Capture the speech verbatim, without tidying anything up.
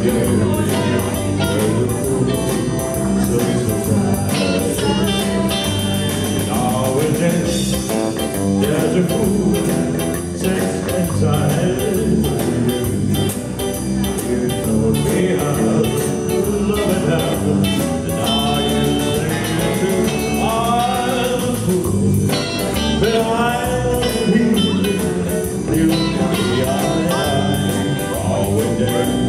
There's a fool, sex and time. You told me how to love and have, and now you say to I'm a fool, but I'm a fool. You know me, I'm always there.